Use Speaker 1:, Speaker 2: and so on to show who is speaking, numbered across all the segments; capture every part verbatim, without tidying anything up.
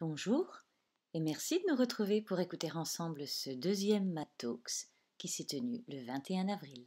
Speaker 1: Bonjour et merci de nous retrouver pour écouter ensemble ce deuxième Mad Talks qui s'est tenu le vingt et un avril.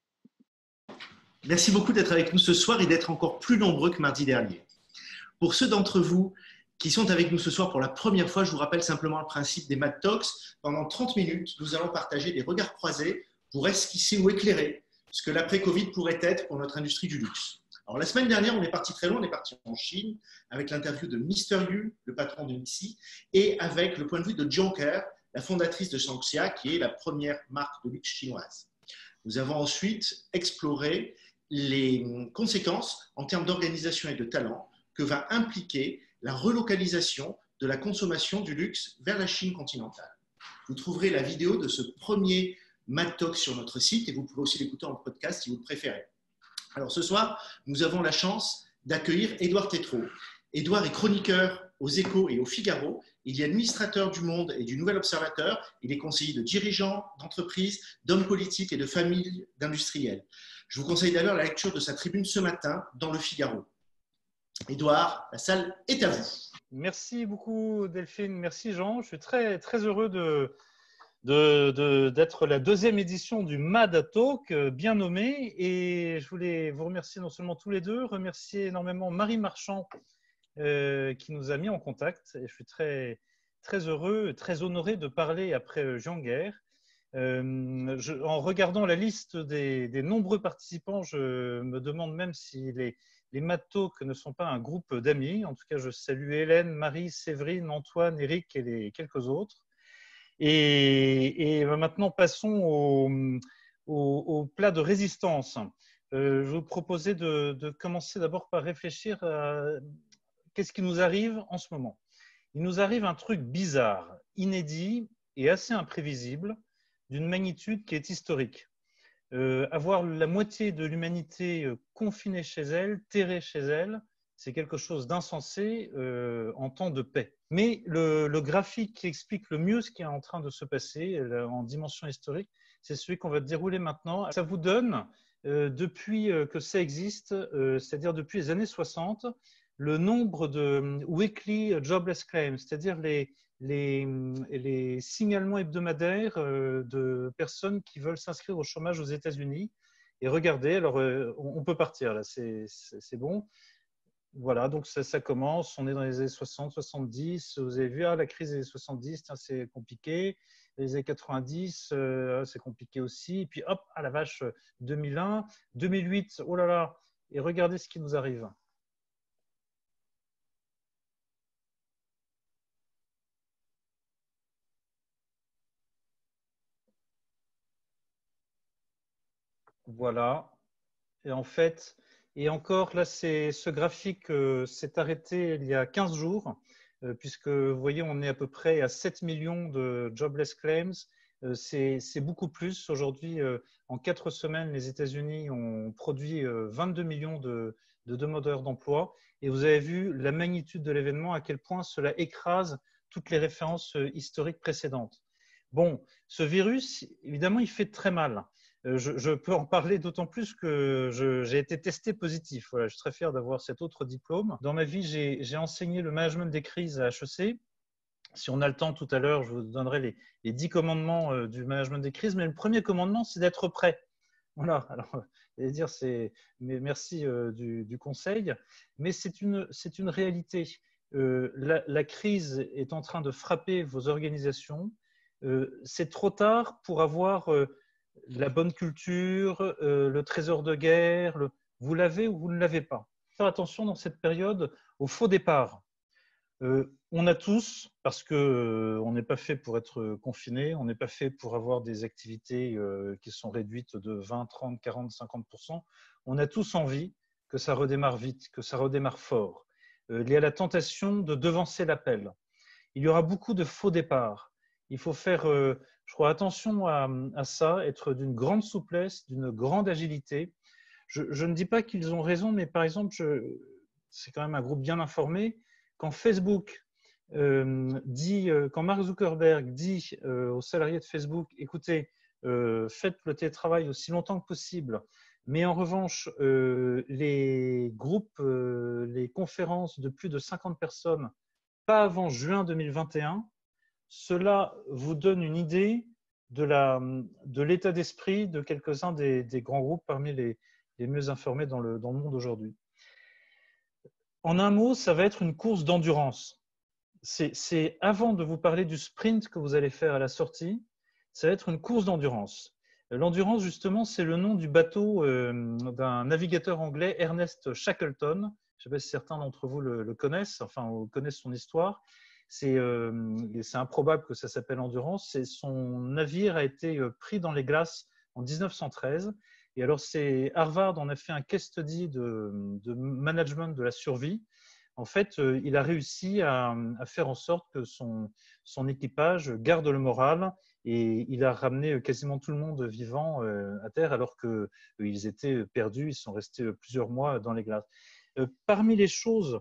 Speaker 2: Merci beaucoup d'être avec nous ce soir et d'être encore plus nombreux que mardi dernier. Pour ceux d'entre vous qui sont avec nous ce soir pour la première fois, je vous rappelle simplement le principe des Mad Talks. Pendant trente minutes, nous allons partager des regards croisés pour esquisser ou éclairer ce que l'après-Covid pourrait être pour notre industrie du luxe. Alors, la semaine dernière, on est parti très loin, on est parti en Chine avec l'interview de mister Yu, le patron de Missy, et avec le point de vue de Jonker, la fondatrice de Shangxia, qui est la première marque de luxe chinoise. Nous avons ensuite exploré les conséquences en termes d'organisation et de talent que va impliquer la relocalisation de la consommation du luxe vers la Chine continentale. Vous trouverez la vidéo de ce premier Mad Talk sur notre site et vous pouvez aussi l'écouter en podcast si vous le préférez. Alors ce soir, nous avons la chance d'accueillir Édouard Tétrault. Édouard est chroniqueur aux Échos et au Figaro. Il est administrateur du Monde et du Nouvel Observateur. Il est conseiller de dirigeants d'entreprises, d'hommes politiques et de familles d'industriels. Je vous conseille d'ailleurs la lecture de sa tribune ce matin dans le Figaro. Édouard, la salle est à vous.
Speaker 3: Merci beaucoup Delphine, merci Jean. Je suis très, très heureux de, de, de, d'être la deuxième édition du Mad Talk, bien nommé. Et je voulais vous remercier non seulement tous les deux, remercier énormément Marie Marchand euh, qui nous a mis en contact. Et je suis très, très heureux, très honoré de parler après Jean Guerre. Euh, je, en regardant la liste des, des nombreux participants, je me demande même si les, les Mad Talk ne sont pas un groupe d'amis. En tout cas, je salue Hélène, Marie, Séverine, Antoine, Eric et les quelques autres. Et, et maintenant, passons au, au, au plat de résistance. Euh, je vous proposais de, de commencer d'abord par réfléchir à qu'est-ce qui nous arrive en ce moment. Il nous arrive un truc bizarre, inédit et assez imprévisible, d'une magnitude qui est historique. Euh, avoir la moitié de l'humanité euh, confinée chez elle, terrée chez elle, c'est quelque chose d'insensé euh, en temps de paix. Mais le, le graphique qui explique le mieux ce qui est en train de se passer euh, en dimension historique, c'est celui qu'on va dérouler maintenant. Ça vous donne, euh, depuis que ça existe, euh, c'est-à-dire depuis les années soixante, le nombre de weekly jobless claims, c'est-à-dire les, les, les signalements hebdomadaires de personnes qui veulent s'inscrire au chômage aux États-Unis. Et regardez, alors on peut partir là, c'est bon. Voilà, donc ça, ça commence, on est dans les années soixante, soixante-dix, vous avez vu, ah, la crise des années soixante-dix, c'est compliqué, les années quatre-vingt-dix, euh, c'est compliqué aussi, et puis hop, à la vache, deux mille un, deux mille huit, oh là là, et regardez ce qui nous arrive. Voilà. Et en fait, et encore, là, ce graphique euh, s'est arrêté il y a quinze jours, euh, puisque vous voyez, on est à peu près à sept millions de jobless claims. Euh, C'est beaucoup plus. Aujourd'hui, euh, en quatre semaines, les États-Unis ont produit euh, vingt-deux millions de, de demandeurs d'emploi. Et vous avez vu la magnitude de l'événement, à quel point cela écrase toutes les références euh, historiques précédentes. Bon, ce virus, évidemment, il fait très mal. Je, je peux en parler d'autant plus que j'ai été testé positif. Voilà, je suis très fier d'avoir cet autre diplôme. Dans ma vie, j'ai enseigné le management des crises à H E C. Si on a le temps tout à l'heure, je vous donnerai les, les dix commandements euh, du management des crises. Mais le premier commandement, c'est d'être prêt. Voilà, alors, et dire, c'est, mais merci euh, du, du conseil. Mais c'est une, c'est une réalité. Euh, la, la crise est en train de frapper vos organisations. Euh, c'est trop tard pour avoir euh, la bonne culture, euh, le trésor de guerre. Le... Vous l'avez ou vous ne l'avez pas. Faire attention dans cette période au faux départ. Euh, on a tous, parce qu'on euh, n'est pas fait pour être confiné, on n'est pas fait pour avoir des activités euh, qui sont réduites de vingt, trente, quarante, cinquante pour cent, on a tous envie que ça redémarre vite, que ça redémarre fort. Euh, il y a la tentation de devancer l'appel. Il y aura beaucoup de faux départs. Il faut faire, euh, je crois, attention à, à ça, être d'une grande souplesse, d'une grande agilité. Je, je ne dis pas qu'ils ont raison, mais par exemple, c'est quand même un groupe bien informé. Quand Facebook euh, dit, euh, quand Mark Zuckerberg dit euh, aux salariés de Facebook, écoutez, euh, faites le télétravail aussi longtemps que possible, mais en revanche, euh, les groupes, euh, les conférences de plus de cinquante personnes, pas avant juin deux mille vingt et un. Cela vous donne une idée de la, de l'état d'esprit de quelques-uns des, des grands groupes parmi les, les mieux informés dans le, dans le monde aujourd'hui. En un mot, ça va être une course d'endurance. C'est avant de vous parler du sprint que vous allez faire à la sortie, ça va être une course d'endurance. L'endurance, justement, c'est le nom du bateau euh, d'un navigateur anglais, Ernest Shackleton. Je ne sais pas si certains d'entre vous le, le connaissent, enfin, connaissent son histoire. C'est euh, improbable que ça s'appelle Endurance. Son navire a été pris dans les glaces en mille neuf cent treize. Et alors, c'est Harvard en a fait un case study de, de management de la survie. En fait, euh, il a réussi à, à faire en sorte que son, son équipage garde le moral et il a ramené quasiment tout le monde vivant euh, à terre alors qu'ils euh, étaient perdus, ils sont restés plusieurs mois dans les glaces. Euh, parmi les choses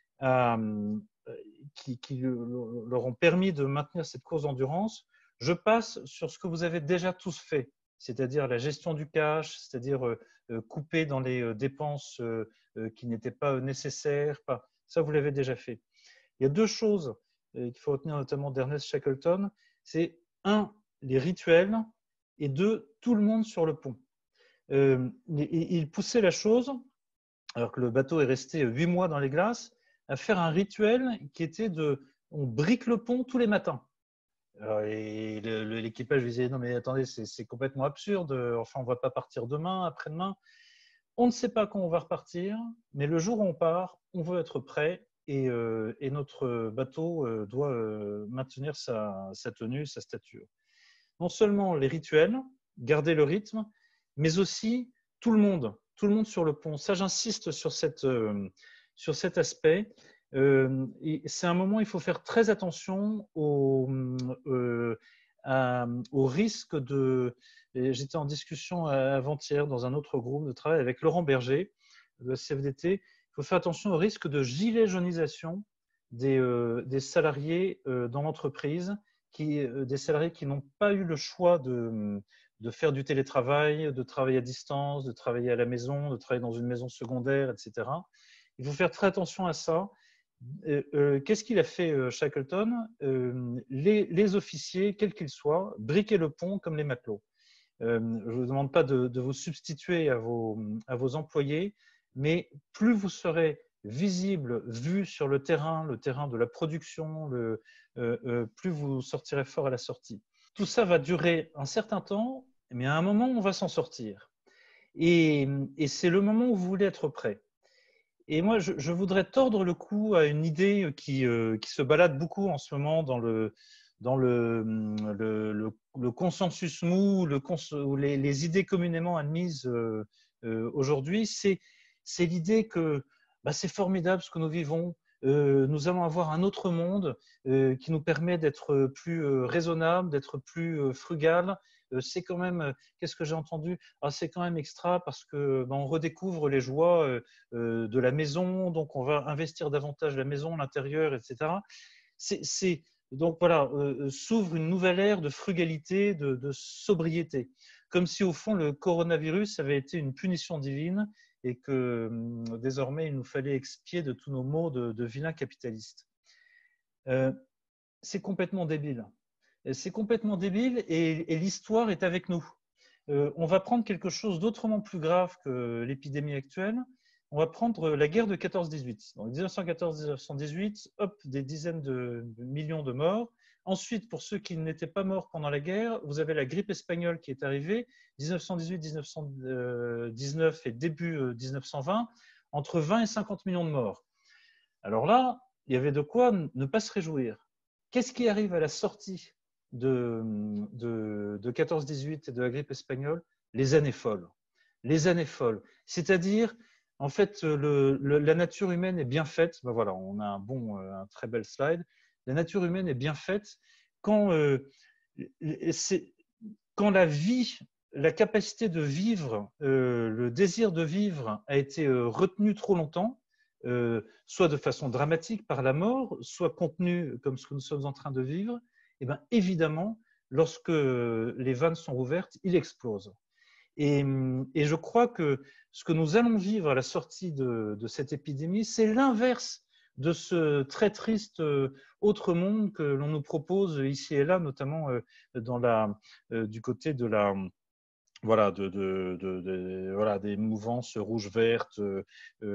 Speaker 3: euh, qui, qui leur ont permis de maintenir cette course d'endurance, je passe sur ce que vous avez déjà tous fait, c'est-à-dire la gestion du cash, c'est-à-dire euh, couper dans les dépenses euh, qui n'étaient pas nécessaires, pas, ça, vous l'avez déjà fait. Il y a deux choses qu'il faut retenir notamment d'Ernest Shackleton. C'est un, les rituels, et deux, tout le monde sur le pont. Euh, il poussait la chose, alors que le bateau est resté huit mois dans les glaces, à faire un rituel qui était de, on brique le pont tous les matins. Alors, et l'équipage disait, non mais attendez, c'est complètement absurde, enfin on ne va pas partir demain, après-demain. On ne sait pas quand on va repartir, mais le jour où on part, on veut être prêt et, euh, et notre bateau euh, doit euh, maintenir sa, sa tenue, sa stature. Non seulement les rituels, garder le rythme, mais aussi tout le monde, tout le monde sur le pont. Ça, j'insiste sur, cette, euh, sur cet aspect. Euh, C'est un moment où il faut faire très attention au, euh, à, au risque de… J'étais en discussion avant-hier dans un autre groupe de travail avec Laurent Berger, de C F D T. Il faut faire attention au risque de gilet jaunisation des, euh, des salariés euh, dans l'entreprise, euh, des salariés qui n'ont pas eu le choix de, de faire du télétravail, de travailler à distance, de travailler à la maison, de travailler dans une maison secondaire, et cetera. Il faut faire très attention à ça. Euh, euh, Qu'est-ce qu'il a fait, euh, Shackleton euh, les, les officiers, quels qu'ils soient, briquaient le pont comme les matelots. Euh, je ne vous demande pas de, de vous substituer à vos, à vos employés, mais plus vous serez visible, vu sur le terrain, le terrain de la production, le, euh, euh, plus vous sortirez fort à la sortie. Tout ça va durer un certain temps, mais à un moment, on va s'en sortir. Et, et c'est le moment où vous voulez être prêt. Et moi, je, je voudrais tordre le cou à une idée qui, euh, qui se balade beaucoup en ce moment dans le, dans le, le, le, le consensus mou, le cons, ou les, les idées communément admises euh, euh, aujourd'hui. C'est l'idée que bah, c'est formidable ce que nous vivons. Euh, nous allons avoir un autre monde euh, qui nous permet d'être plus euh, raisonnable, d'être plus euh, frugal. Euh, c'est quand même, euh, qu'est-ce que j'ai entendu? Ah, c'est quand même extra parce que bah, on redécouvre les joies euh, euh, de la maison, donc on va investir davantage la maison, l'intérieur, et cetera. C'est donc voilà, euh, s'ouvre une nouvelle ère de frugalité, de, de sobriété, comme si au fond le coronavirus avait été une punition divine et que euh, désormais il nous fallait expier de tous nos maux de, de vilains capitalistes. Euh, c'est complètement débile. C'est complètement débile et, et l'histoire est avec nous. Euh, on va prendre quelque chose d'autrement plus grave que l'épidémie actuelle. On va prendre la guerre de quatorze dix-huit. Donc mille neuf cent quatorze mille neuf cent dix-huit, hop, des dizaines de millions de morts. Ensuite, pour ceux qui n'étaient pas morts pendant la guerre, vous avez la grippe espagnole qui est arrivée, mille neuf cent dix-huit mille neuf cent dix-neuf et début mille neuf cent vingt, entre vingt et cinquante millions de morts. Alors là, il y avait de quoi ne pas se réjouir. Qu'est-ce qui arrive à la sortie de, de, de quatorze dix-huit et de la grippe espagnole? Les années folles. Les années folles. C'est-à-dire, en fait, le, le, la nature humaine est bien faite. Ben voilà, on a un bon, un très bel slide. La nature humaine est bien faite quand, euh, quand la vie, la capacité de vivre, euh, le désir de vivre a été euh, retenu trop longtemps, euh, soit de façon dramatique par la mort, soit contenu comme ce que nous sommes en train de vivre, et bien évidemment, lorsque les vannes sont ouvertes, il explose. Et, et je crois que ce que nous allons vivre à la sortie de, de cette épidémie, c'est l'inverse de ce très triste autre monde que l'on nous propose ici et là, notamment dans la, du côté de la… Voilà, de, de, de, de, voilà, des mouvances rouges-vertes, euh,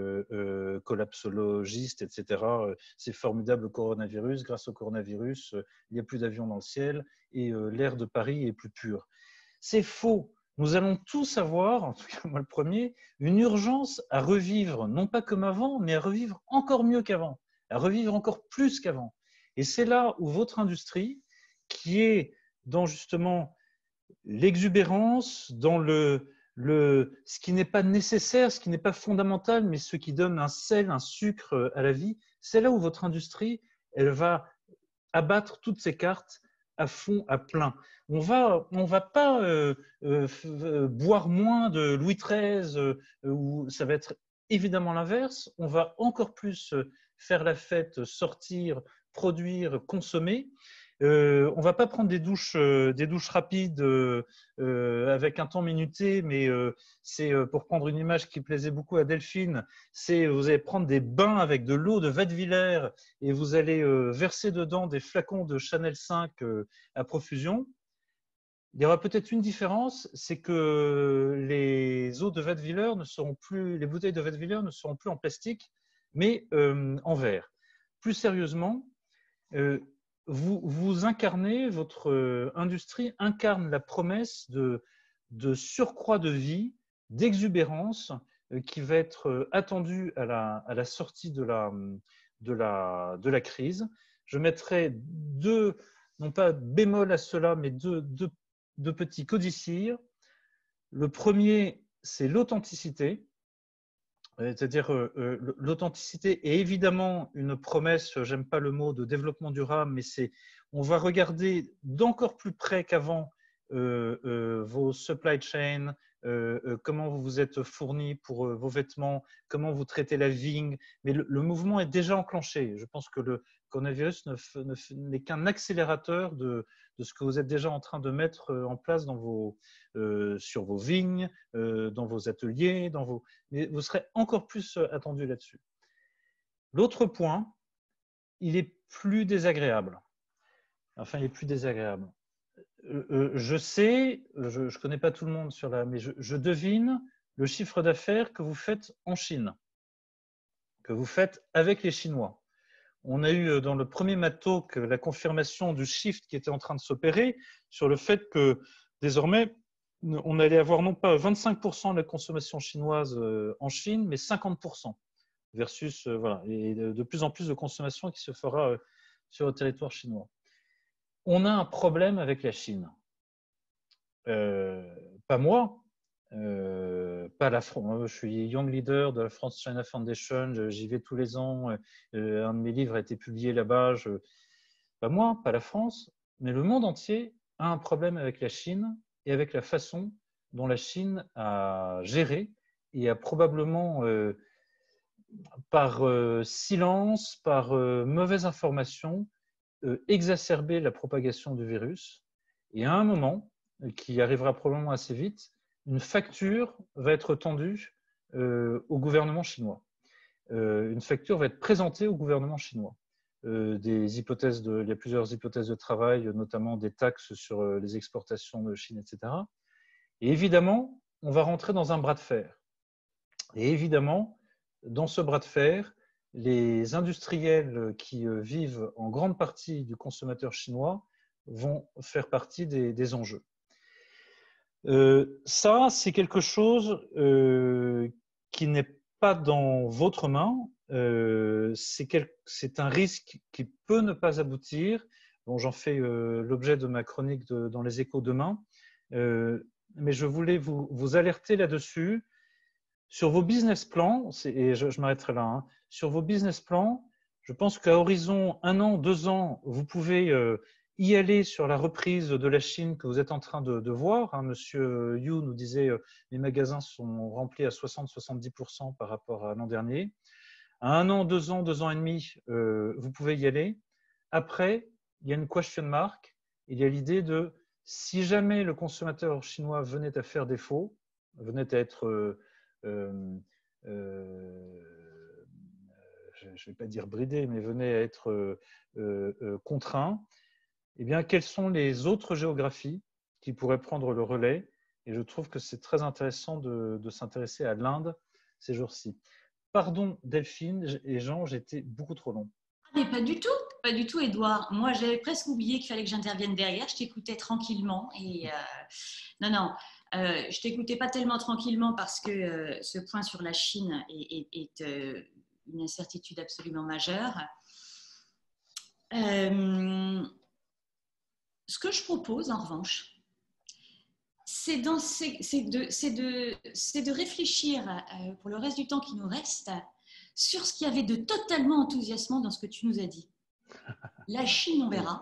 Speaker 3: euh, collapsologistes, et cetera. C'est formidable le coronavirus. Grâce au coronavirus, il n'y a plus d'avions dans le ciel et euh, l'air de Paris est plus pur. C'est faux. Nous allons tous avoir, en tout cas moi le premier, une urgence à revivre, non pas comme avant, mais à revivre encore mieux qu'avant, à revivre encore plus qu'avant. Et c'est là où votre industrie, qui est dans justement l'exubérance, dans le, le, ce qui n'est pas nécessaire, ce qui n'est pas fondamental, mais ce qui donne un sel, un sucre à la vie, c'est là où votre industrie, elle va abattre toutes ses cartes à fond, à plein. On va, on va pas euh, euh, boire moins de Louis treize, euh, où ça va être évidemment l'inverse. On va encore plus faire la fête, sortir, produire, consommer. Euh, on ne va pas prendre des douches, euh, des douches rapides euh, euh, avec un temps minuté, mais euh, c'est euh, pour prendre une image qui plaisait beaucoup à Delphine, c'est vous allez prendre des bains avec de l'eau de Wattwiller et vous allez euh, verser dedans des flacons de Chanel cinq euh, à profusion. Il y aura peut-être une différence, c'est que les eaux de Wattwiller ne seront plus, les bouteilles de Wattwiller ne seront plus en plastique, mais euh, en verre. Plus sérieusement, euh, Vous, vous incarnez, votre euh, industrie incarne la promesse de, de surcroît de vie, d'exubérance euh, qui va être euh, attendue à la, à la sortie de la, de, la, de la crise. Je mettrai deux, non pas bémol à cela, mais deux, deux, deux petits codicilles. Le premier, c'est l'authenticité. C'est-à-dire euh, l'authenticité est évidemment une promesse, j'aime pas le mot de développement durable, mais c'est on va regarder d'encore plus près qu'avant euh, euh, vos supply chains, euh, euh, comment vous vous êtes fournis pour euh, vos vêtements, comment vous traitez la vigne, mais le, le mouvement est déjà enclenché. Je pense que le coronavirus n'est qu'un accélérateur de, de ce que vous êtes déjà en train de mettre en place dans vos, euh, sur vos vignes, euh, dans vos ateliers, dans vos… mais vous serez encore plus attendu là-dessus. L'autre point, il est plus désagréable. Enfin, il est plus désagréable. Euh, je sais, je ne connais pas tout le monde sur la… mais je, je devine le chiffre d'affaires que vous faites en Chine, que vous faites avec les Chinois. On a eu dans le premier Matalk la confirmation du shift qui était en train de s'opérer sur le fait que désormais, on allait avoir non pas vingt-cinq pour cent de la consommation chinoise en Chine, mais cinquante pour cent versus, voilà, et de plus en plus de consommation qui se fera sur le territoire chinois. On a un problème avec la Chine. Euh, pas moi, euh, pas la France. Je suis young leader de la France China Foundation, j'y vais tous les ans. Euh, un de mes livres a été publié là-bas. Je... Pas moi, pas la France, mais le monde entier a un problème avec la Chine et avec la façon dont la Chine a géré et a probablement, euh, par euh, silence, par euh, mauvaise information, euh, exacerbé la propagation du virus. Et à un moment, qui arrivera probablement assez vite, une facture va être tendue euh, au gouvernement chinois. Euh, une facture va être présentée au gouvernement chinois. Euh, des hypothèses de, il y a plusieurs hypothèses de travail, notamment des taxes sur euh, les exportations de Chine, et cetera. Et évidemment, on va rentrer dans un bras de fer. Et évidemment, dans ce bras de fer, les industriels qui euh, vivent en grande partie du consommateur chinois vont faire partie des, des enjeux. Euh, ça, c'est quelque chose euh, qui n'est pas dans votre main. Euh, c'est quel, c'est un risque qui peut ne pas aboutir. Bon, j'en fais euh, l'objet de ma chronique de, dans les Échos demain. Euh, mais je voulais vous, vous alerter là-dessus. Sur vos business plans, et je, je m'arrêterai là, hein, sur vos business plans, je pense qu'à horizon un an, deux ans, vous pouvez euh, y aller sur la reprise de la Chine que vous êtes en train de, de voir. Hein. Monsieur Yu nous disait euh, les magasins sont remplis à soixante à soixante-dix pour cent par rapport à l'an dernier. À un an, deux ans, deux ans et demi, euh, vous pouvez y aller. Après, il y a une question mark. Il y a l'idée de si jamais le consommateur chinois venait à faire défaut, venait à être… Euh, Euh, euh, je ne vais pas dire bridé, mais venait à être euh, euh, contraint, eh bien, quelles sont les autres géographies qui pourraient prendre le relais? Et je trouve que c'est très intéressant de, de s'intéresser à l'Inde ces jours-ci. Pardon Delphine et Jean, j'étais beaucoup trop long.
Speaker 1: Ah, mais pas du tout, pas du tout, Édouard. Moi, j'avais presque oublié qu'il fallait que j'intervienne derrière. Je t'écoutais tranquillement. Et euh, non, non, euh, je t'écoutais pas tellement tranquillement parce que euh, ce point sur la Chine est, est, est euh, une incertitude absolument majeure. Euh, ce que je propose, en revanche, c'est de, de, de réfléchir euh, pour le reste du temps qui nous reste sur ce qu'il y avait de totalement enthousiasmant dans ce que tu nous as dit. La Chine, on verra.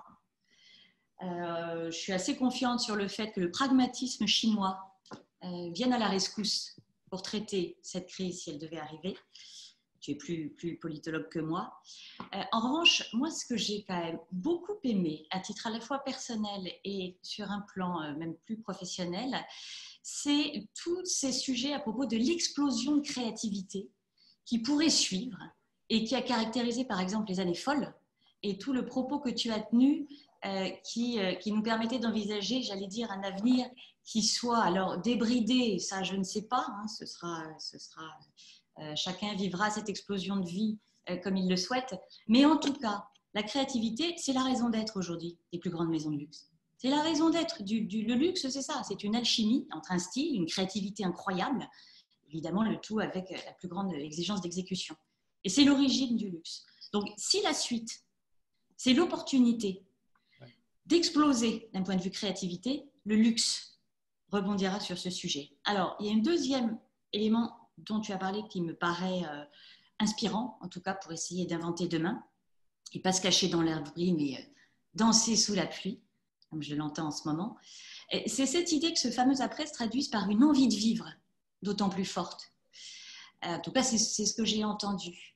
Speaker 1: Euh, je suis assez confiante sur le fait que le pragmatisme chinois euh, vienne à la rescousse pour traiter cette crise si elle devait arriver. Tu es plus, plus politologue que moi. Euh, en revanche, moi, ce que j'ai quand même beaucoup aimé, à titre à la fois personnel et sur un plan euh, même plus professionnel, c'est tous ces sujets à propos de l'explosion de créativité qui pourrait suivre et qui a caractérisé par exemple les années folles et tout le propos que tu as tenu euh, qui, euh, qui nous permettait d'envisager, j'allais dire, un avenir qui soit alors débridé, ça je ne sais pas, hein, ce sera... Ce sera Euh, chacun vivra cette explosion de vie euh, comme il le souhaite. Mais en tout cas, la créativité, c'est la raison d'être aujourd'hui des plus grandes maisons de luxe. C'est la raison d'être du, du le luxe, c'est ça. C'est une alchimie entre un style, une créativité incroyable, évidemment le tout avec la plus grande exigence d'exécution. Et c'est l'origine du luxe. Donc, si la suite, c'est l'opportunité d'exploser d'un point de vue créativité, le luxe rebondira sur ce sujet. Alors, il y a un deuxième élément dont tu as parlé qui me paraît euh, inspirant, en tout cas pour essayer d'inventer demain, et pas se cacher dans l'herberie, mais euh, danser sous la pluie, comme je l'entends en ce moment. Et c'est cette idée que ce fameux après se traduise par une envie de vivre, d'autant plus forte. Euh, en tout cas, c'est, c'est ce que j'ai entendu.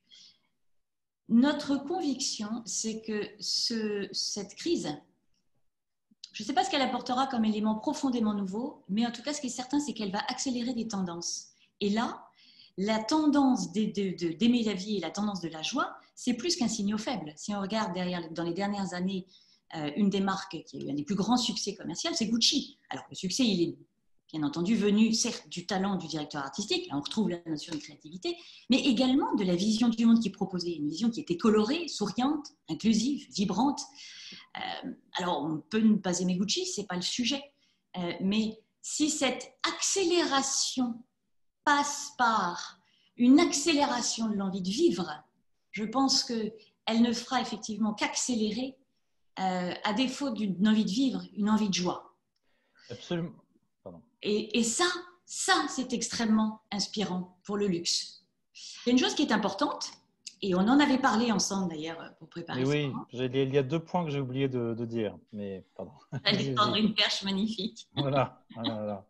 Speaker 1: Notre conviction, c'est que ce, cette crise, je ne sais pas ce qu'elle apportera comme élément profondément nouveau, mais en tout cas, ce qui est certain, c'est qu'elle va accélérer des tendances. Et là, la tendance d'aimer la vie et la tendance de la joie, c'est plus qu'un signal faible. Si on regarde derrière, dans les dernières années, euh, une des marques qui a eu un des plus grands succès commerciaux, c'est Gucci. Alors le succès, il est bien entendu venu, certes, du talent du directeur artistique, là on retrouve la notion de créativité, mais également de la vision du monde qu'il proposait, une vision qui était colorée, souriante, inclusive, vibrante. Euh, alors on peut ne pas aimer Gucci, ce n'est pas le sujet, euh, mais si cette accélération passe par une accélération de l'envie de vivre, je pense qu'elle ne fera effectivement qu'accélérer, euh, à défaut d'une envie de vivre, une envie de joie.
Speaker 3: Absolument. Pardon.
Speaker 1: Et, et ça, ça, c'est extrêmement inspirant pour le luxe. Il y a une chose qui est importante, et on en avait parlé ensemble d'ailleurs pour préparer
Speaker 3: mais
Speaker 1: ça.
Speaker 3: Oui, il y a deux points que j'ai oublié de, de dire, mais pardon.
Speaker 1: J'allais tendre une perche magnifique.
Speaker 3: Voilà, voilà, voilà.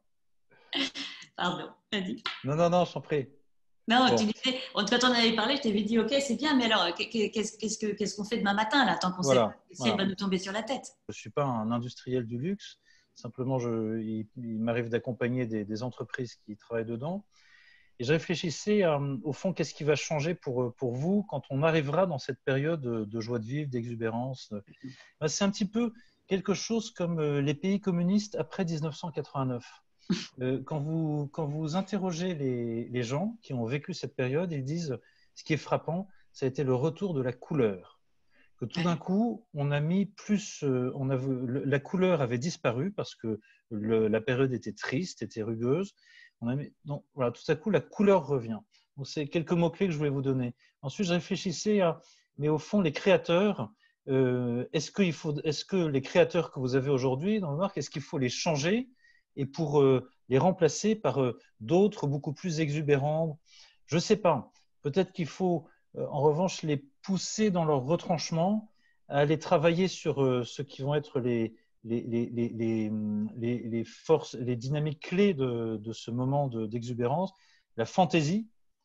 Speaker 1: Pardon, vas-y.
Speaker 3: Non, non, non, je t'en prie.
Speaker 1: Non,
Speaker 3: bon.
Speaker 1: tu disais, quand on en avait parlé, je t'avais dit, ok, c'est bien, mais alors, qu'est-ce, qu'est-ce, que, qu'est-ce qu'on fait demain matin, là, tant qu'on voilà, sait pas si voilà. elle va nous tomber sur la tête?
Speaker 3: Je ne suis pas un industriel du luxe, simplement, je, il, il m'arrive d'accompagner des, des entreprises qui travaillent dedans. Et je réfléchissais, euh, au fond, qu'est-ce qui va changer pour, pour vous quand on arrivera dans cette période de joie de vivre, d'exubérance. Ben, c'est un petit peu quelque chose comme les pays communistes après dix-neuf cent quatre-vingt-neuf. Euh, quand, vous, quand vous interrogez les, les gens qui ont vécu cette période, ils disent, ce qui est frappant, ça a été le retour de la couleur. Que tout d'un coup, on a mis plus, euh, on a, la couleur avait disparu parce que le, la période était triste, était rugueuse. On a mis, donc, voilà, tout à coup, la couleur revient. Donc, c'est quelques mots-clés que je voulais vous donner. Ensuite, je réfléchissais à, mais au fond, les créateurs, euh, est-ce qu'il faut, est-ce que les créateurs que vous avez aujourd'hui dans le marque, est-ce qu'il faut les changer et pour euh, les remplacer par euh, d'autres beaucoup plus exubérants? Je ne sais pas. Peut-être qu'il faut, euh, en revanche, les pousser dans leur retranchement, à aller travailler sur euh, ce qui vont être les, les, les, les, les, les forces, les dynamiques clés de, de ce moment de, d'exubérance, la fantaisie,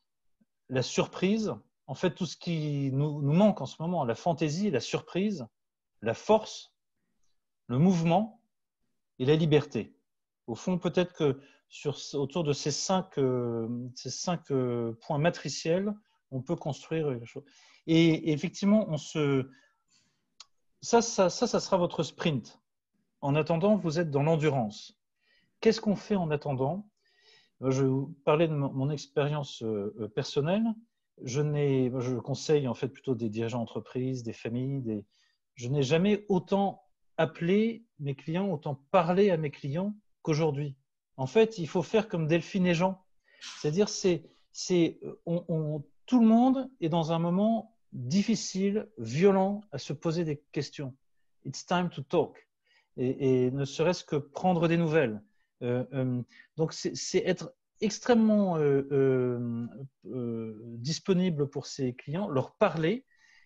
Speaker 3: la surprise, en fait tout ce qui nous, nous manque en ce moment, la fantaisie, la surprise, la force, le mouvement et la liberté. Au fond, peut-être que sur, autour de ces cinq, euh, ces cinq euh, points matriciels, on peut construire les choses. Et, et effectivement, on se... ça, ça, ça, ça sera votre sprint. En attendant, vous êtes dans l'endurance. Qu'est-ce qu'on fait en attendant? Je vais vous parler de mon expérience personnelle. Je, n'ai, je conseille en fait plutôt des dirigeants d'entreprise, des familles. Des... Je n'ai jamais autant appelé mes clients, autant parlé à mes clients qu'aujourd'hui. En fait, il faut faire comme Delphine et Jean. C'est-à-dire, c'est, c'est, on, on, tout le monde est dans un moment difficile, violent, à se poser des questions. It's time to talk. Et, et ne serait-ce que prendre des nouvelles. Euh, euh, donc, c'est, c'est être extrêmement euh, euh, euh, disponible pour ses clients, leur parler.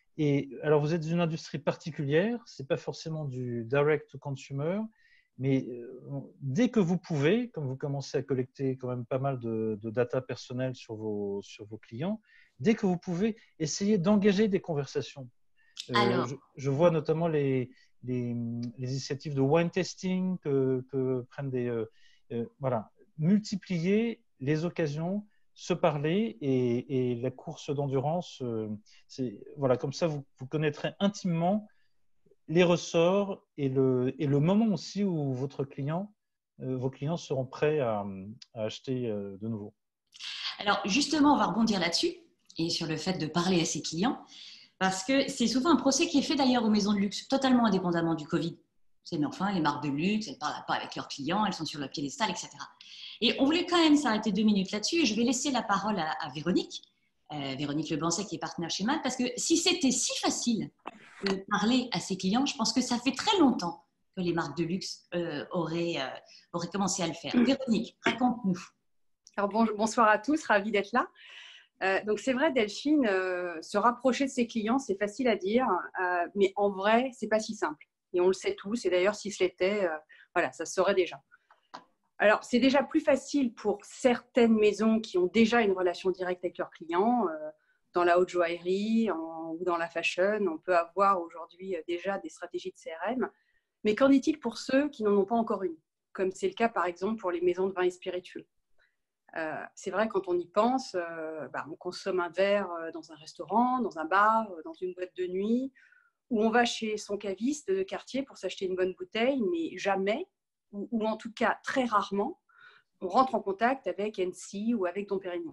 Speaker 3: Et alors, vous êtes dans une industrie particulière, ce n'est pas forcément du direct to consumer, mais euh, dès que vous pouvez, comme vous commencez à collecter quand même pas mal de, de data personnelle sur vos, sur vos clients, dès que vous pouvez, essayez d'engager des conversations. Euh, alors, je, je vois notamment les, les, les initiatives de wine testing que, que prennent des... Euh, euh, voilà, multiplier les occasions, se parler et, et la course d'endurance, euh, c'est, voilà, comme ça vous, vous connaîtrez intimement les ressorts et le, et le moment aussi où votre client, euh, vos clients seront prêts à, à acheter euh, de nouveau.
Speaker 1: Alors justement, on va rebondir là-dessus et sur le fait de parler à ses clients, parce que c'est souvent un procès qui est fait d'ailleurs aux maisons de luxe, totalement indépendamment du Covid. C'est, mais enfin, les marques de luxe, elles ne parlent pas avec leurs clients, elles sont sur le piédestal, et cetera. Et on voulait quand même s'arrêter deux minutes là-dessus et je vais laisser la parole à, à Véronique, euh, Véronique Lebancet qui est partenaire chez M A D, parce que si c'était si facile de parler à ses clients, je pense que ça fait très longtemps que les marques de luxe euh, auraient, euh, auraient commencé à le faire. Véronique, raconte-nous.
Speaker 4: Alors bon, bonsoir à tous, ravie d'être là. Euh, donc c'est vrai, Delphine, euh, se rapprocher de ses clients, c'est facile à dire, euh, mais en vrai, c'est pas si simple. Et on le sait tous, et d'ailleurs, si ce l'était, euh, voilà, ça se saurait déjà. Alors, c'est déjà plus facile pour certaines maisons qui ont déjà une relation directe avec leurs clients. Euh, dans la haute joaillerie en, ou dans la fashion, on peut avoir aujourd'hui déjà des stratégies de C R M. Mais qu'en est-il pour ceux qui n'en ont pas encore une, comme c'est le cas par exemple pour les maisons de vins et spiritueux? Euh, c'est vrai, quand on y pense, euh, bah, on consomme un verre dans un restaurant, dans un bar, dans une boîte de nuit, ou on va chez son caviste de quartier pour s'acheter une bonne bouteille, mais jamais, ou, ou en tout cas très rarement, on rentre en contact avec N C ou avec Dom Pérignon.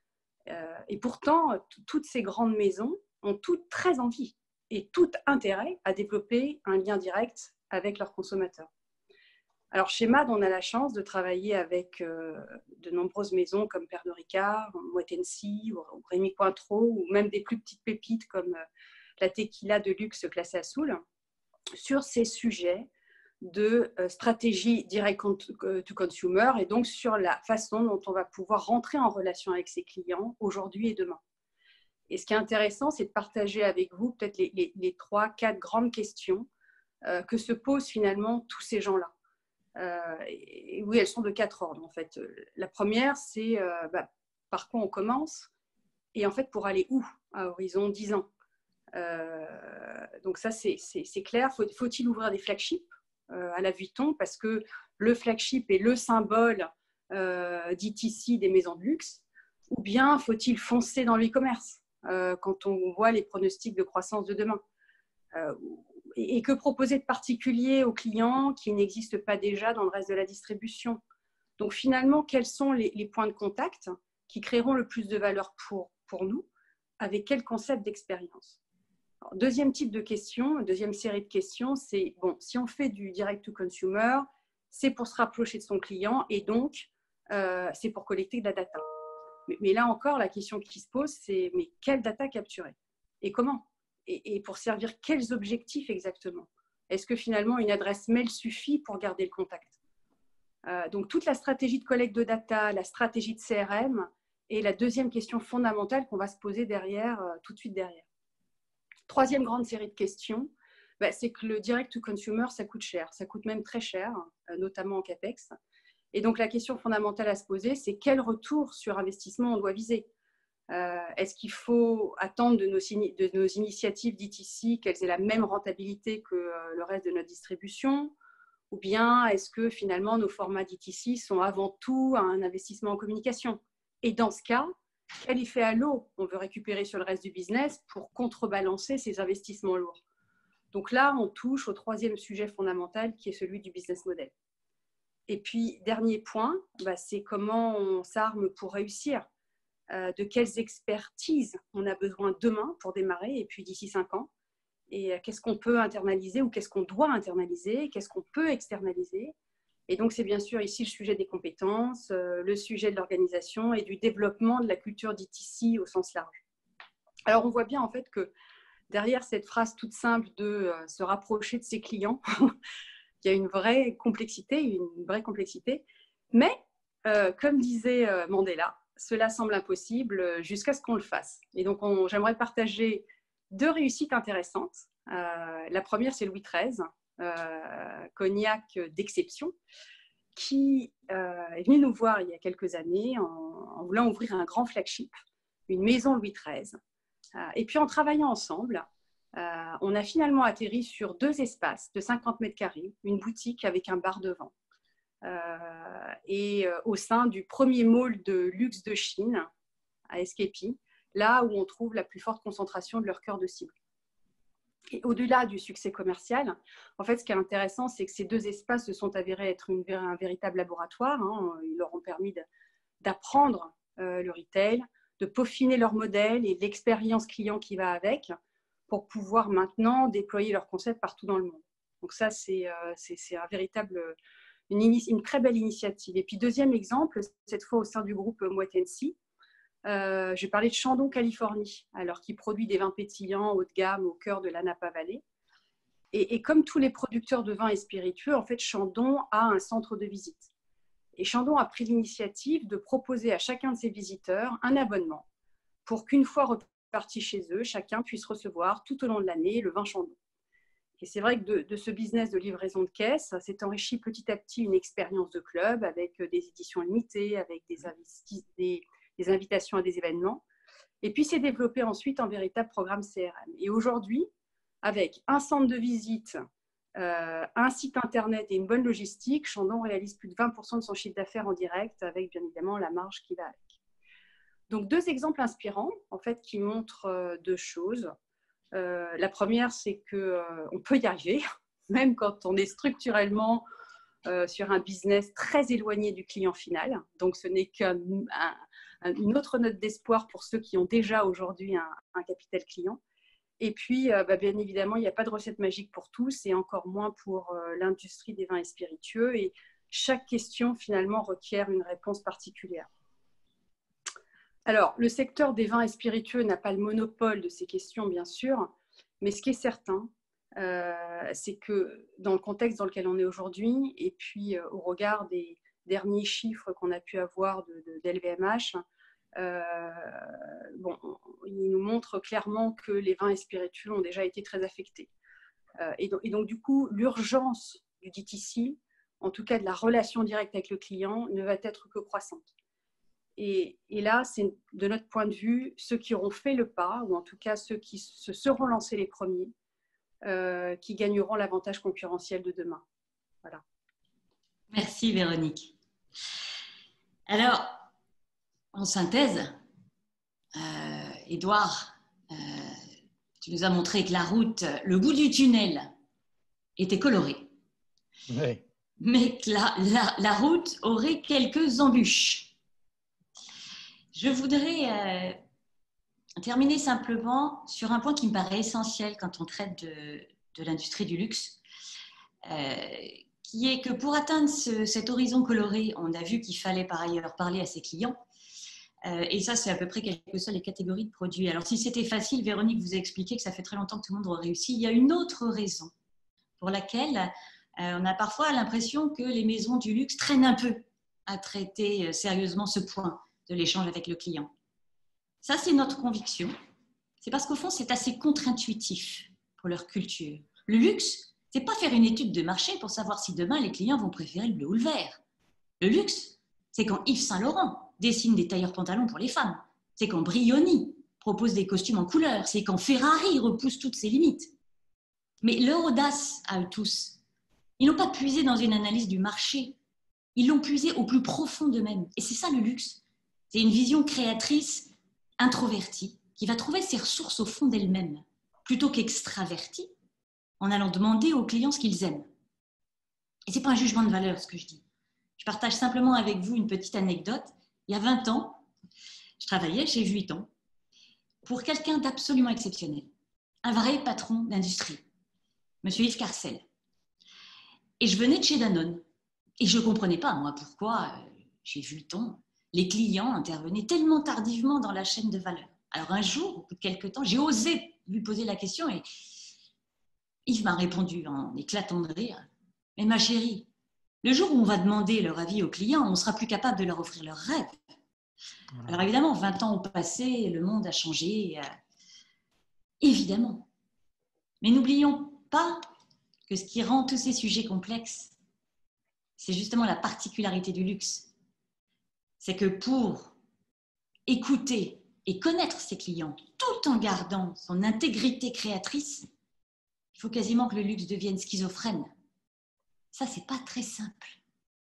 Speaker 4: Euh, et pourtant, toutes ces grandes maisons ont toutes très envie et tout intérêt à développer un lien direct avec leurs consommateurs. Alors, chez M A D, on a la chance de travailler avec euh, de nombreuses maisons comme Pernod Ricard, Moët Hennessy, ou, ou Rémy Cointreau, ou même des plus petites pépites comme euh, la tequila de luxe classée à Soul, sur ces sujets de euh, stratégie direct to consumer et donc sur la façon dont on va pouvoir rentrer en relation avec ses clients aujourd'hui et demain. Et ce qui est intéressant, c'est de partager avec vous peut-être les, les, les trois, quatre grandes questions euh, que se posent finalement tous ces gens-là. Euh, et oui, elles sont de quatre ordres en fait. La première, c'est euh, bah, par quoi on commence et en fait pour aller où à horizon dix ans. Euh, donc ça, c'est, c'est, c'est clair. Faut, faut-il ouvrir des flagships euh, à la Vuitton parce que le flagship est le symbole euh, D T C des maisons de luxe, ou bien faut-il foncer dans l'e-commerce euh, quand on voit les pronostics de croissance de demain euh, et que proposer de particulier aux clients qui n'existent pas déjà dans le reste de la distribution. Donc finalement, quels sont les, les points de contact qui créeront le plus de valeur pour, pour nous, avec quel concept d'expérience? Alors, deuxième type de question, deuxième série de questions, c'est bon, si on fait du direct to consumer, c'est pour se rapprocher de son client et donc euh, c'est pour collecter de la data. Mais, mais là encore, la question qui se pose, c'est mais quelle data capturer et comment? Et, et pour servir quels objectifs exactement? Est-ce que finalement une adresse mail suffit pour garder le contact? euh, Donc toute la stratégie de collecte de data, la stratégie de C R M est la deuxième question fondamentale qu'on va se poser derrière, euh, tout de suite derrière. Troisième grande série de questions, bah, c'est que le direct to consumer, ça coûte cher, ça coûte même très cher, euh, notamment en CAPEX. Et donc la question fondamentale à se poser, c'est quel retour sur investissement on doit viser? Euh, est-ce qu'il faut attendre de nos, de nos initiatives D T C qu'elles aient la même rentabilité que euh, le reste de notre distribution? Ou bien est-ce que finalement nos formats D T C sont avant tout un investissement en communication? Et dans ce cas, quel effet à l'eau on veut récupérer sur le reste du business pour contrebalancer ces investissements lourds. Donc là, on touche au troisième sujet fondamental qui est celui du business model. Et puis, dernier point, bah, c'est comment on s'arme pour réussir, euh, de quelles expertises on a besoin demain pour démarrer et puis d'ici cinq ans. Et euh, qu'est-ce qu'on peut internaliser ou qu'est-ce qu'on doit internaliser, qu'est-ce qu'on peut externaliser. Et donc, c'est bien sûr ici le sujet des compétences, euh, le sujet de l'organisation et du développement de la culture d'I T C au sens large. Alors, on voit bien en fait que derrière cette phrase toute simple de euh, se rapprocher de ses clients, il y a une vraie complexité, une vraie complexité. Mais, euh, comme disait euh, Mandela, cela semble impossible jusqu'à ce qu'on le fasse. Et donc, on, j'aimerais partager deux réussites intéressantes. Euh, la première, c'est Louis treize, euh, cognac d'exception, qui euh, est venu nous voir il y a quelques années en, en voulant ouvrir un grand flagship, une maison Louis treize. Euh, et puis, en travaillant ensemble, Euh, on a finalement atterri sur deux espaces de cinquante mètres carrés, une boutique avec un bar devant. Euh, et euh, au sein du premier mall de luxe de Chine, à Escapee, là où on trouve la plus forte concentration de leur cœur de cible. Et au-delà du succès commercial, en fait, ce qui est intéressant, c'est que ces deux espaces se sont avérés être une, un véritable laboratoire. Hein. Ils leur ont permis de, d'apprendre euh, le retail, de peaufiner leur modèle et l'expérience client qui va avec, pour pouvoir maintenant déployer leur concept partout dans le monde. Donc ça, c'est, euh, c'est, c'est un véritable, une, une très belle initiative. Et puis deuxième exemple, cette fois au sein du groupe Moët Hennessy, euh, j'ai parlé de Chandon, Californie, alors qui produit des vins pétillants haut de gamme au cœur de la Napa Valley. Et, et comme tous les producteurs de vins et spiritueux, en fait, Chandon a un centre de visite. Et Chandon a pris l'initiative de proposer à chacun de ses visiteurs un abonnement pour qu'une fois partis chez eux, chacun puisse recevoir tout au long de l'année le vin Chandon. Et c'est vrai que de, de ce business de livraison de caisse, s'est enrichi petit à petit une expérience de club avec des éditions limitées, avec des, des, des invitations à des événements. Et puis, s'est développé ensuite en véritable programme C R M. Et aujourd'hui, avec un centre de visite, euh, un site internet et une bonne logistique, Chandon réalise plus de vingt pour cent de son chiffre d'affaires en direct, avec bien évidemment la marge qui va avec. Donc, deux exemples inspirants, en fait, qui montrent euh, deux choses. Euh, la première, c'est qu'on euh, peut y arriver, même quand on est structurellement euh, sur un business très éloigné du client final. Donc, ce n'est qu'une un, autre note d'espoir pour ceux qui ont déjà aujourd'hui un, un capital client. Et puis, euh, bah, bien évidemment, il n'y a pas de recette magique pour tous et encore moins pour euh, l'industrie des vins et spiritueux. Et chaque question, finalement, requiert une réponse particulière. Alors, le secteur des vins et spiritueux n'a pas le monopole de ces questions, bien sûr, mais ce qui est certain, euh, c'est que dans le contexte dans lequel on est aujourd'hui, et puis euh, au regard des derniers chiffres qu'on a pu avoir de, de, d'L V M H, euh, bon, il nous montre clairement que les vins et spiritueux ont déjà été très affectés. Euh, et, donc, et donc, du coup, l'urgence du D T C, en tout cas de la relation directe avec le client, ne va être que croissante. Et, et là, c'est de notre point de vue, ceux qui auront fait le pas, ou en tout cas ceux qui se seront lancés les premiers, euh, qui gagneront l'avantage concurrentiel de demain. Voilà.
Speaker 1: Merci Véronique. Alors, en synthèse, euh, Édouard, euh, tu nous as montré que la route, le bout du tunnel était coloré.
Speaker 3: Oui.
Speaker 1: Mais que la, la, la route aurait quelques embûches. Je voudrais euh, terminer simplement sur un point qui me paraît essentiel quand on traite de, de l'industrie du luxe, euh, qui est que pour atteindre ce, cet horizon coloré, on a vu qu'il fallait par ailleurs parler à ses clients. Euh, et ça, c'est à peu près quelles que soient les catégories de produits. Alors, si c'était facile, Véronique vous a expliqué que ça fait très longtemps que tout le monde aurait réussi. Il y a une autre raison pour laquelle euh, on a parfois l'impression que les maisons du luxe traînent un peu à traiter euh, sérieusement ce point de l'échange avec le client. Ça, c'est notre conviction. C'est parce qu'au fond, c'est assez contre-intuitif pour leur culture. Le luxe, c'est pas faire une étude de marché pour savoir si demain les clients vont préférer le bleu ou le vert. Le luxe, c'est quand Yves Saint Laurent dessine des tailleurs pantalons pour les femmes. C'est quand Brioni propose des costumes en couleur. C'est quand Ferrari repousse toutes ses limites. Mais leur audace à eux tous, ils n'ont pas puisé dans une analyse du marché. Ils l'ont puisé au plus profond d'eux-mêmes. Et c'est ça le luxe. C'est une vision créatrice introvertie, qui va trouver ses ressources au fond d'elle-même, plutôt qu'extravertie, en allant demander aux clients ce qu'ils aiment. Et ce n'est pas un jugement de valeur, ce que je dis. Je partage simplement avec vous une petite anecdote. Il y a vingt ans, je travaillais chez Vuitton pour quelqu'un d'absolument exceptionnel, un vrai patron d'industrie, monsieur Yves Carcel. Et je venais de chez Danone. Et je ne comprenais pas, moi, pourquoi, euh, chez Vuitton, les clients intervenaient tellement tardivement dans la chaîne de valeur. Alors un jour, au bout de quelques temps, j'ai osé lui poser la question et Yves m'a répondu en éclatant de rire. « Mais ma chérie, le jour où on va demander leur avis aux clients, on ne sera plus capable de leur offrir leurs rêves. » Alors évidemment, vingt ans ont passé, le monde a changé, euh, évidemment. Mais n'oublions pas que ce qui rend tous ces sujets complexes, c'est justement la particularité du luxe. C'est que pour écouter et connaître ses clients, tout en gardant son intégrité créatrice, il faut quasiment que le luxe devienne schizophrène. Ça, c'est pas très simple.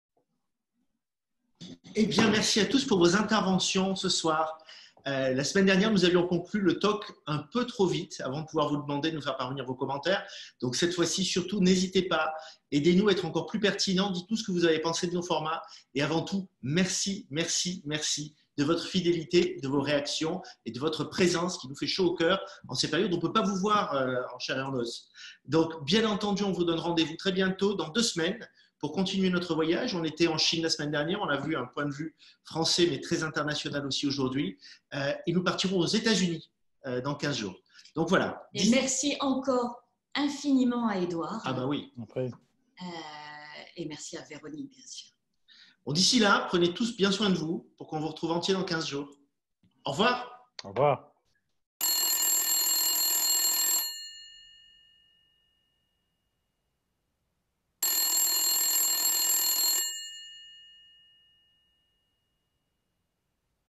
Speaker 2: Eh bien, merci à tous pour vos interventions ce soir. Euh, la semaine dernière, nous avions conclu le talk un peu trop vite avant de pouvoir vous demander de nous faire parvenir vos commentaires. Donc, cette fois-ci, surtout, n'hésitez pas. Aidez-nous à être encore plus pertinents. Dites-nous ce que vous avez pensé de nos formats. Et avant tout, merci, merci, merci de votre fidélité, de vos réactions et de votre présence qui nous fait chaud au cœur en ces périodes où on ne peut pas vous voir euh, en chair et en os. Donc, bien entendu, on vous donne rendez-vous très bientôt, dans deux semaines, pour continuer notre voyage. On était en Chine la semaine dernière, on a vu un point de vue français, mais très international aussi aujourd'hui. Euh, et nous partirons aux États-Unis euh, dans quinze jours. Donc voilà.
Speaker 1: Et merci encore infiniment à Édouard.
Speaker 2: Ah bah oui.
Speaker 3: Après.
Speaker 1: Euh, et merci à Véronique, bien sûr.
Speaker 2: Bon, d'ici là, prenez tous bien soin de vous pour qu'on vous retrouve entier dans quinze jours. Au revoir.
Speaker 3: Au revoir.